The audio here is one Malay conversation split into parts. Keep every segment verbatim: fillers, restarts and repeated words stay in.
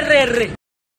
re, re.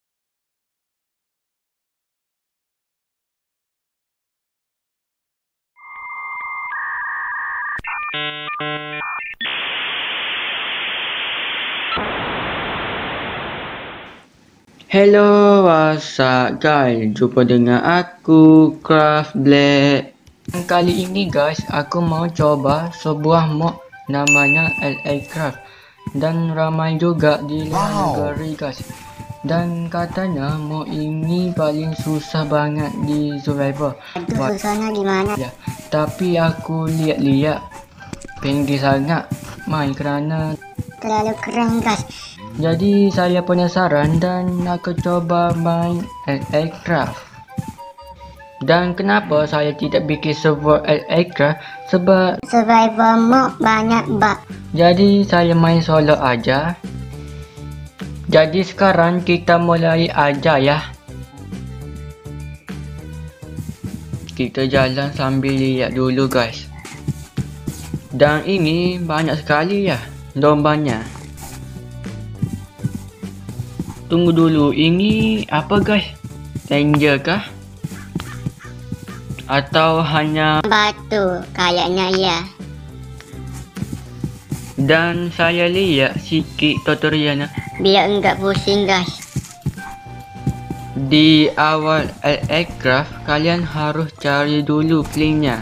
Hello, what's up guys? Jumpa dengan aku, Craft Black. Kali ini guys, aku mau coba sebuah mod namanya L A Craft. Dan ramai juga di luar Wow. negeri guys. Dan katanya mod ini paling susah banget di survivor. Itu susahnya gimana? Ya, tapi aku lihat-lihat tinggi sangat main kerana Terlalu keren guys. jadi saya penasaran dan aku coba main L A Craft. Dan kenapa saya tidak bikin server L A Craft? Sebab Survivor mode banyak bug. jadi saya main solo aja. Jadi sekarang kita mulai aja ya. Kita jalan sambil lihat dulu guys. Dan ini banyak sekali ya lombanya. Tunggu dulu, ini apa guys? Danger kah? Atau hanya... Batu kayaknya ya. Dan saya lihat sikit tutorialnya. Biar enggak pusing guys. Di awal L A Craft kalian harus cari dulu flintnya.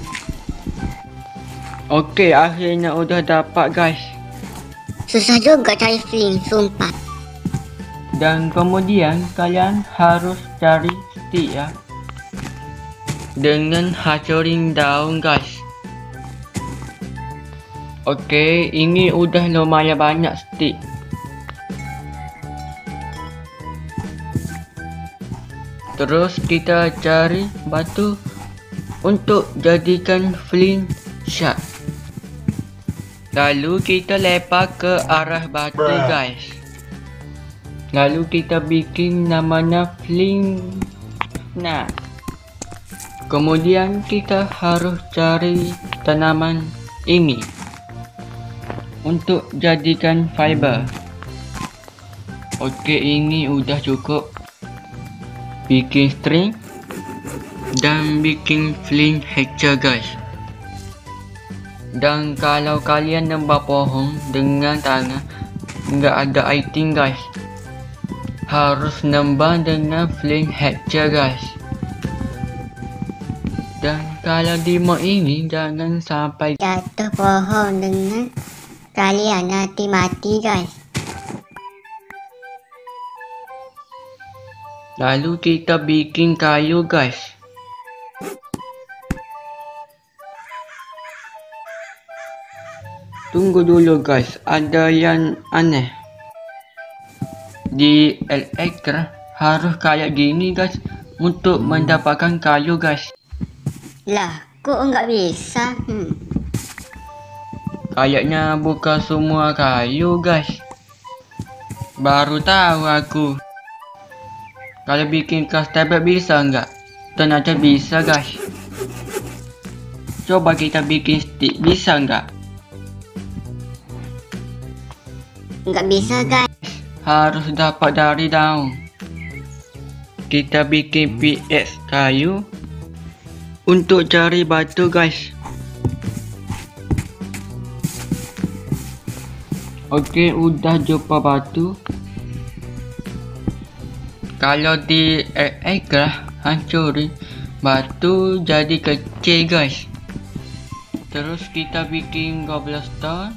Okey, akhirnya udah dapat guys. Susah juga cari flint, sumpah. Dan kemudian kalian harus cari stick ya. Dengan hancurin daun guys. Okey, ini udah lumayan banyak stick. Terus kita cari batu untuk jadikan flint shot. Lalu kita lempar ke arah batu guys. Lalu kita bikin namanya flint. Nah, kemudian kita harus cari tanaman ini untuk jadikan fiber. Okey, ini udah cukup. Bikin string dan bikin flint hatcher guys. Dan kalau kalian nembak pohon dengan tangan, nggak ada item guys, harus nembak dengan flint hatcher guys. Dan kalau di mod ini jangan sampai Jatuh pohon dengan kalian nanti mati guys. lalu kita bikin kayu guys. Tunggu dulu guys, ada yang aneh. Di L A Craft harus kayak gini guys untuk mendapatkan kayu guys. Lah, kok enggak bisa? Hmm. Kayaknya bukan semua kayu guys. Baru tahu aku. Kalau bikin castable bisa enggak? Ternyata bisa guys. Coba kita bikin stick, bisa enggak? Enggak bisa guys. Harus dapat dari daun. Kita bikin pickaxe kayu untuk cari batu guys. Okey, udah jumpa batu. Kalau di L A Craft hancurin batu jadi kecil guys. Terus kita bikin cobblestone.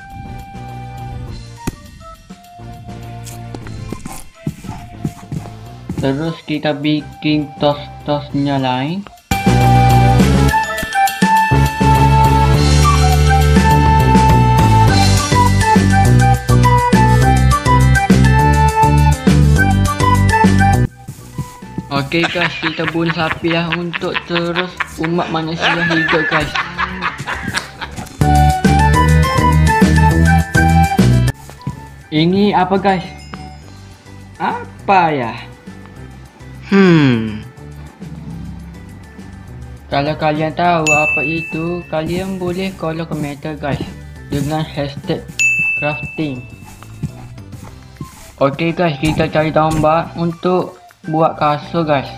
Terus kita bikin tos-tosnya lain. Okey guys, kita bunuh sapi lah untuk terus umat manusia hidup guys. Ini apa guys? Apa ya? Hmm. Kalau kalian tahu apa itu, kalian boleh kolom komentar guys dengan hashtag crafting. Okey guys, kita cari tombak untuk buat kasut guys.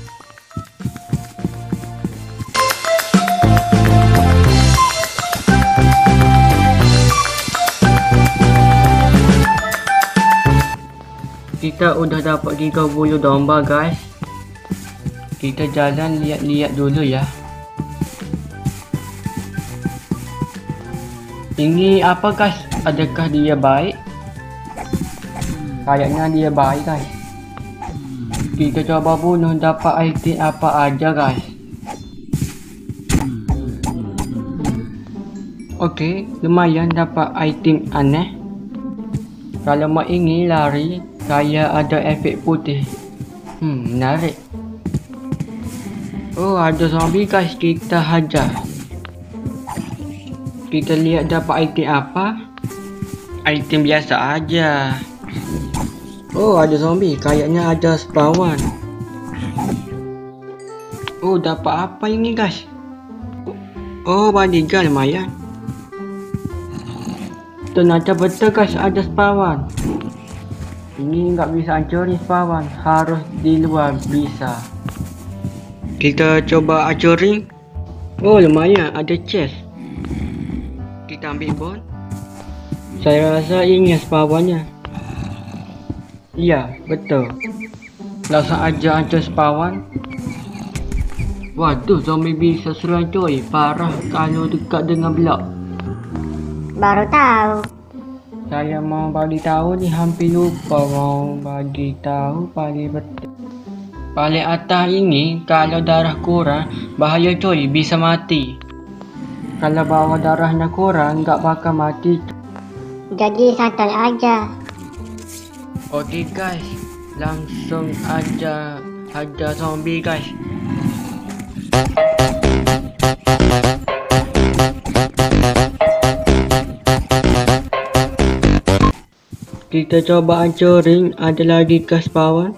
Kita udah dapat tiga puluh domba guys. Kita jalan lihat-lihat dulu ya. Ini apa guys? Adakah dia baik? Kayaknya dia baik guys. Kita coba bunuh, dapat item apa aja guys. Okey, lumayan dapat item aneh. Kalau mak ini lari, saya ada efek putih. Hmm, menarik. Oh, ada zombie guys, kita hajar. Kita lihat dapat item apa. Item biasa aja. Oh, ada zombie, kayaknya ada spawn. Oh, dapat apa ini guys? Oh, bodyguard lumayan. Ternyata betul guys, ada spawn. Ini nggak bisa hancurin spawn, harus di luar bisa. Kita coba hancurin. Oh, lumayan, ada chest. Kita ambil bone. Saya rasa ini spawnnya. Iya, betul. Langsung aja hancur spawn. Waduh, zombie bisa serang coy. Parah kalau dekat dengan blok. Baru tahu. Saya mau bagi tahu ni, hampir lupa mau bagi tahu paling betul. Paling atas ini kalau darah kurang bahaya coy, bisa mati. Kalau bawah darahnya kurang nggak bakal mati. Jadi santai aja. Okey guys, langsung aja ada zombie guys. Kita coba hancurin, ada lagi ke spawn.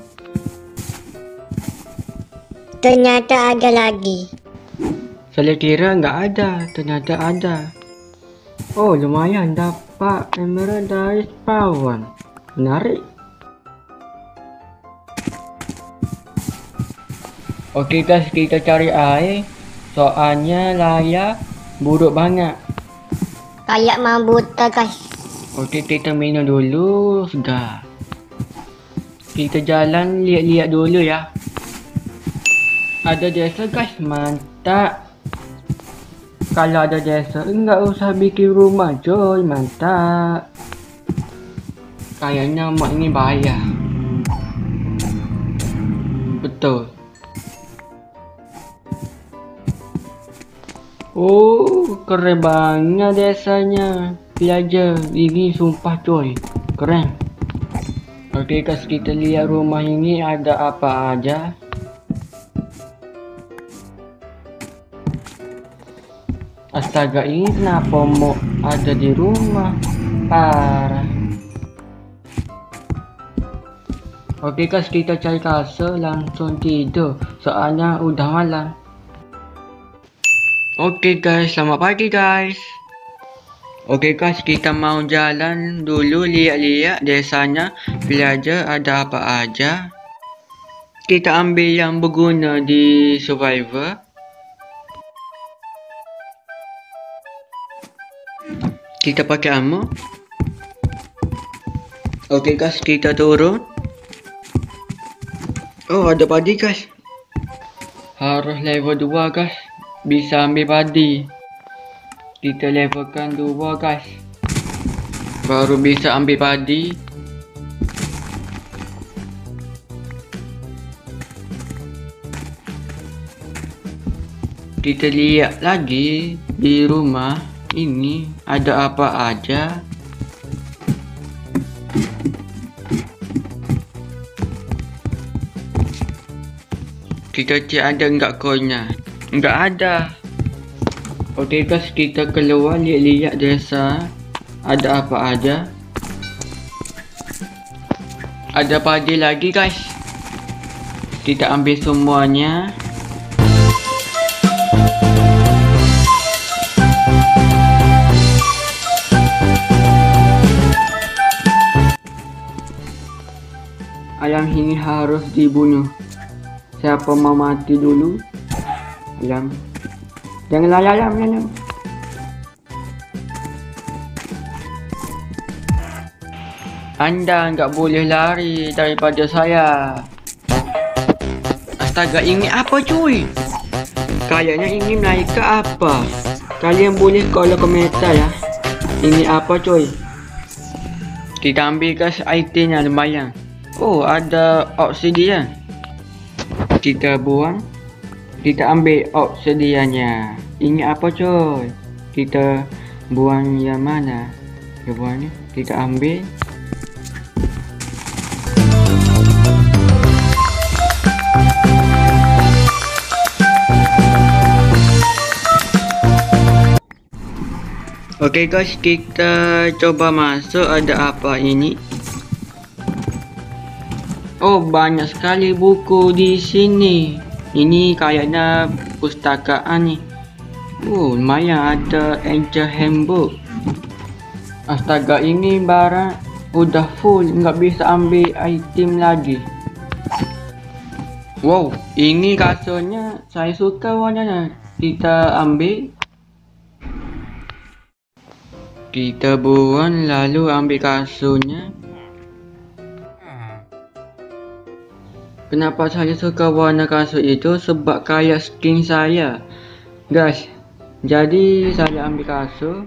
Ternyata ada lagi. Saya kira nggak ada, ternyata ada. Oh, lumayan dapat emerald dari spawn. Menarik. Okey guys, kita cari air. Soalnya layar buruk banget. Kayak mau buta guys. Okey, kita minum dulu segar. Kita jalan lihat-lihat dulu ya. Ada desa guys, mantap. Kalau ada desa enggak usah bikin rumah coy, mantap. Kayaknya mak ini bahaya. Betul. Oh, keren banget desanya. Pelajar, ini sumpah coy, keren. Okey guys, kita lihat rumah ini ada apa aja. Astaga, ini kenapa mau ada di rumah? Parah. Okey guys, kita cari kasur, langsung tidur. Soalnya udah malam. Okey guys, selamat pagi guys. Okey guys, kita mau jalan dulu lihat-lihat desanya. Pelajar ada apa aja. Kita ambil yang berguna di survivor. Kita pakai ammo. Okey guys, kita turun. Oh, ada padi guys. Harus level dua guys. Bisa ambil padi. Kita levelkan dua guys, baru bisa ambil padi. Kita lihat lagi di rumah ini ada apa aja. Kita cek ada enggak koinnya. Enggak ada. Okey guys, kita keluar lihat-lihat desa ada apa aja. Ada padi lagi guys. Kita ambil semuanya. ayam ini harus dibunuh. Siapa mau mati dulu? Ayam. Jangan lari ayam, ayam. Anda enggak boleh lari daripada saya. Astaga, ini apa cuy? Kayaknya ini naik ke apa? Kalian boleh kalau komentar ya. Ini apa cuy? Kita ambil guys itemnya lumayan. Oh, ada obsidian. Kita buang. Kita ambil obsidiannya. Ini apa cuy? Kita buang yang mana? Kita buang ni. Kita ambil. Oke okay guys, kita coba masuk. Ada apa ini? Oh, banyak sekali buku di sini. Ini kayaknya pustakaan nih. Oh, lumayan ada Angel Handbook. Astaga, ini barang udah full, nggak bisa ambil item lagi. Wow, ini kasurnya saya suka warnanya. Kita ambil. Kita buang lalu ambil kasurnya. Kenapa saya suka warna kasur itu? Sebab kayak skin saya, guys. Jadi saya ambil kasur.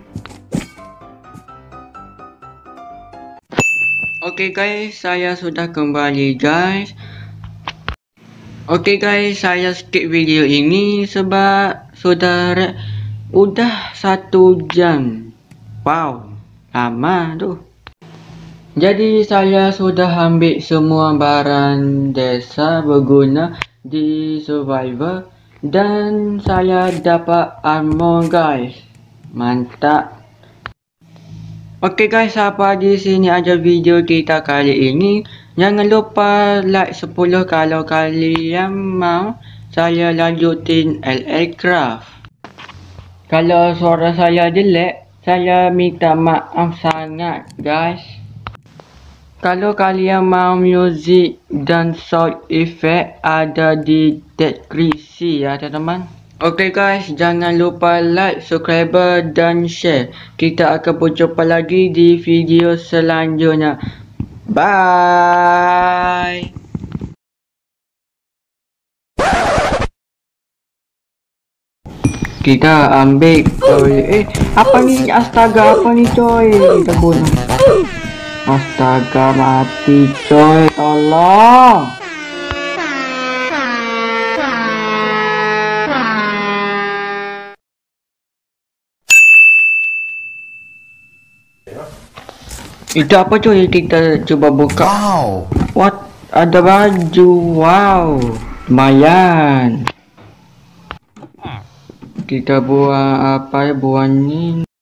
Oke okay guys, saya sudah kembali guys. Oke okay guys, saya skip video ini sebab sudah udah satu jam. Wow, lama tuh. Jadi saya sudah ambil semua barang desa berguna di survivor dan saya dapat armor guys. Mantap. Oke okay guys, sampai di sini aja video kita kali ini. Jangan lupa like sepuluh kalau kalian mau saya lanjutin L L Craft. Kalau suara saya jelek, saya minta maaf sangat guys. Kalau kalian mau music dan sound effect ada di deskripsi ya teman-teman. Oke okay guys, jangan lupa like, subscribe dan share. Kita akan berjumpa lagi di video selanjutnya. Bye. Kita ambil coy. Eh, apa ni? Astaga, apa ni coy? Kita bunuh. Astaga, mati coy. Tolong. Itu apa coy? Kita coba buka. Wow. What? Ada baju. Wow. Lumayan. Kita buang apa ya? Buang ni.